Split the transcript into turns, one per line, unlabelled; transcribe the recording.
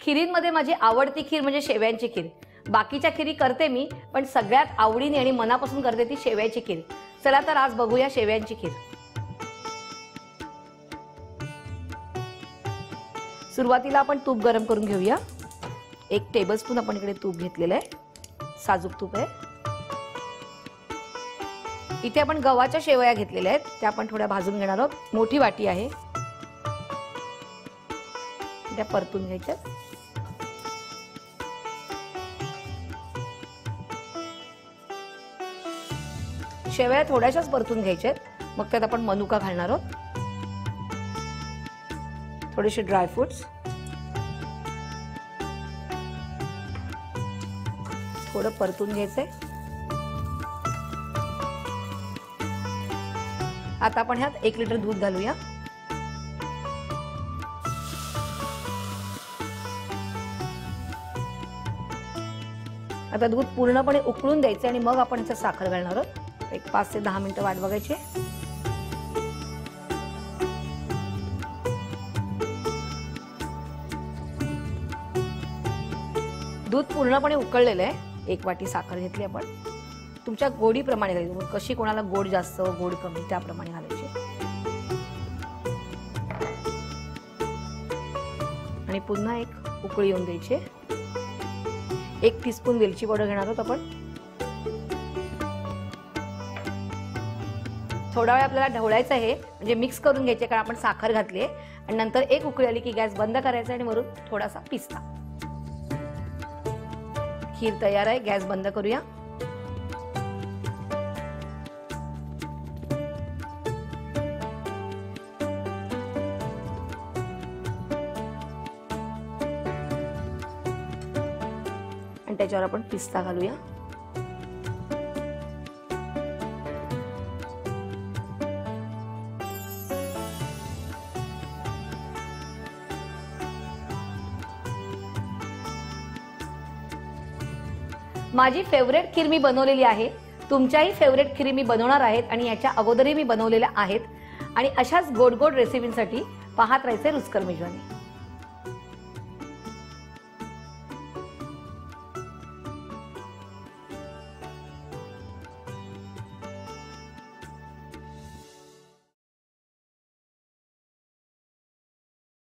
खिरींमध्ये माझी आवडती खीर म्हणजे शेवयांची खीर। बाकीच्या खिरी करते मी, पण सगळ्यात आवडीने आणि मनापासून करते ती शेवयाची खीर। चला तर आज बघूया शेवयांची खीर। सुरुवातीला आपण तूप गरम करून घेऊया। 1 टेबलस्पून आपण इकडे तूप घेतलेलं आहे, साजूक तूप आहे। इथे आपण गव्हाच्या शेवया घेतलेल्या आहेत, त्या आपण थोड्या भाजून घेणार आहोत। मोठी वाटी आहे, त्या परतून घ्यायच्या। शेवया थोड्याशाच परतून घ्यायच्या, मग त्यात आपण मनुका घालणार आहोत, थोडेसे ड्रायफ्रुट्स, थोडं परतून घ्यायचंय। आता आपण ह्यात 1 लिटर दूध घालूया। आता दूध पूर्णपणे उकळून द्यायचे आणि मग आपण याच्यात साखर घालणार आहोत। एक 5 ते 10 मिनिटं वाट बघायची। दूध पूर्णपणे उकळलेलं आहे। 1 वाटी साखर घेतली आपण, तुमच्या गोडीप्रमाणे घालायची, कशी कोणाला गोड जास्त गोड कमी त्याप्रमाणे घालायची। आणि पुन्हा एक उकळी येऊन द्यायची। 1 टीस्पून वेलची पावडर घेणार आहोत आपण। थोडा वेळ आपल्याला ढवळायचं आहे, म्हणजे मिक्स करून घ्यायचे, कारण आपण साखर घातली आहे। आणि नंतर 1 उकळी आली की गॅस बंद करायचा आणि वरून थोडासा पिस्ता। खीर तयार आहे, गॅस बंद करूया। आणि त्याच्यावर आपण पिस्ता घालूया। माझी फेवरेट खीर मी बनवलेली आहे, तुमच्याही फेवरेट खीरी मी बनवणार आहेत आणि याच्या अगोदरही मी बनवलेल्या आहेत। आणि अशाच गोड गोड रेसिपींसाठी पाहत राहायचे रुचकर मेजवानी।